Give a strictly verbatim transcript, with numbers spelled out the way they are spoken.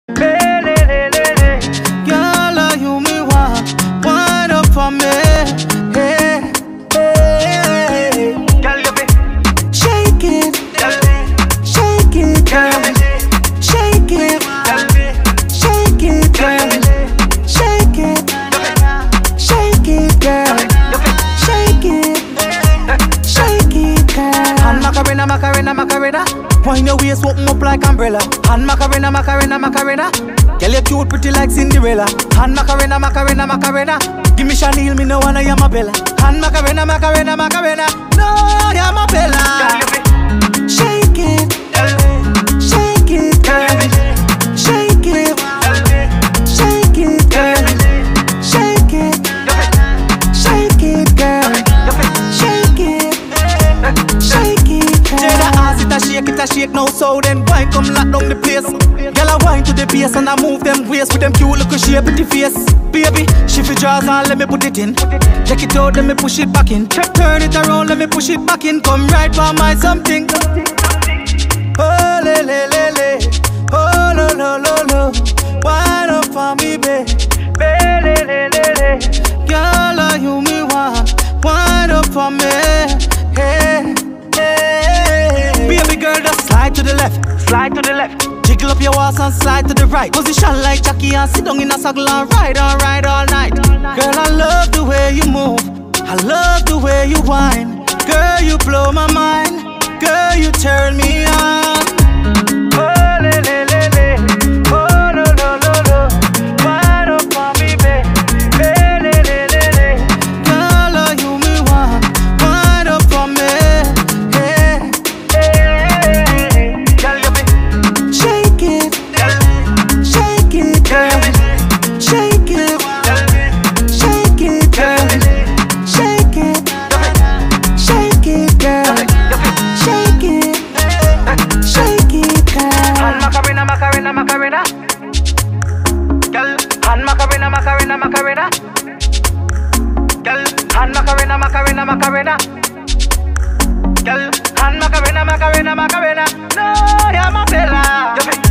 Girl, are you me want? Wind up for me. Hey, hey. Girl, you be shake it, shake it, girl. Shake it, shake it, girl. Shake it, shake it, girl. Shake it, shake it, girl. And Macarena, Macarena, Macarena. Wind your waist, open up like umbrella. And Macarena, Macarena, Macarena. Girl, you cute, pretty like Cinderella. And Macarena, Macarena, Macarena. Give me Chanel, me no wanna, you're my Bella. And Macarena, Macarena, Macarena. No, you're my Bella. Shake it, shake it, girl. Shake it, shake it, girl. Shake it, shake it, girl. Shake it, shake it, girl. Jada ass it a shake it a shake now, so then wine come lock down the place. Girl I wine to the bass and I move them waist with them cute little shape pretty face. Baby, shift your jaws and let me put it in. Check it out, let me push it back in. Turn it around, let me push it back in. Come right for my something. Oh le le le le, oh lo lo lo lo. Wind up for me, babe. Le le le le. Girl, are you me want? Wind up for me. Hey, hey. Baby girl, just slide to the left, slide to the left. Jiggle up your ass and slide to the right. Position like Jackie and sit down in a saddle and ride and ride all night. Girl, I love the way you move, I love the way you whine. Girl, you blow my mind. Girl, you turn me on. Oh, le, le, le, le. Oh, lo, lo, lo, lo. Wind up for me, babe. Le, le, le, le, le. Girl, are you me want? Wind up for me. Hey, hey, hey. Girl, you be shake it, shake it, girl. Shake it, shake it, girl. Shake it, shake it, girl. Shake it, shake it, girl. And Macarena, Macarena, Macarena. Girl, and Macarena, Macarena, Macarena. Girl, and Macarena, Macarena, Macarena. Girl, and Macarena, Macarena, Macarena. No, you're my Bella.